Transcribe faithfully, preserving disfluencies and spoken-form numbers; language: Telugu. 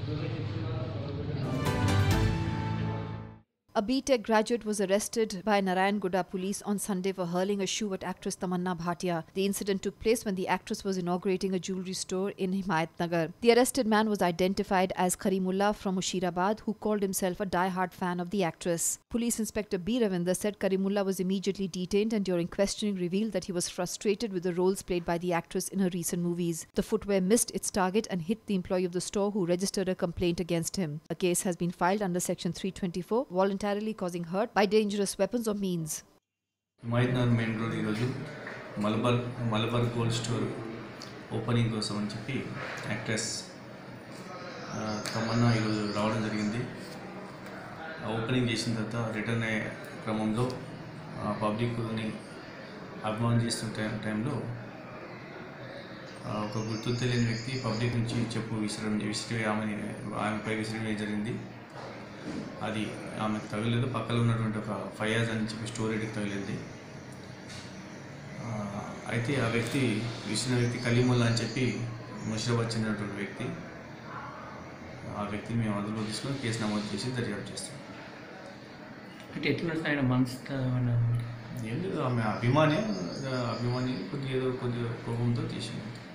A B Tech graduate was arrested by Naryanaguda police on Sunday for hurling a shoe at actress Tamannaah Bhatia. The incident took place when the actress was inaugurating a jewellery store in Himyathnagar. The arrested man was identified as Khareemulla from Musheerabad, who called himself a die-hard fan of the actress. Police Inspector B. Ravinder said Khareemulla was immediately detained and during questioning revealed that he was frustrated with the roles played by the actress in her recent movies. The footwear missed its target and hit the employee of the store, who registered a complaint against him. A case has been filed under Section three twenty-four, voluntarily causing hurt by dangerous weapons or means. Himyathnagar main road iroju Malabar Malabar gold store opening kosam ani cheppi actress Tamannaah iroju రావడం జరిగింది. ఓపెనింగ్ చేసిన తర్వాత రిటర్న్ అయ్యే క్రమంలో పబ్లిక్ని అభిమానం చేస్తున్న టైంలో ఒక గుర్తు తెలియని వ్యక్తి పబ్లిక్ నుంచి చెప్పు విసిరడం విసిరి ఆమెని ఆమెపై విసిరి జరిగింది. అది ఆమెకు తగలేదు, పక్కన ఉన్నటువంటి ఒక ఫయాజ్ అని చెప్పి స్టోరీకి తగిలింది. అయితే ఆ వ్యక్తి విసిరిన వ్యక్తి ఖలీముల్లా అని చెప్పి ముషీరాబాద్ చెందినటువంటి వ్యక్తి. ఆ వ్యక్తిని మేము అదుపులో తీసుకొని కేసు నమోదు చేసి దర్యాప్తు చేస్తాం. అంటే ఎట్లా ఆయన మనసు ఏం లేదు, ఆమె అభిమాని అభిమాని కొద్దిగా ఏదో కొద్దిగా కోపంతో తీసింది.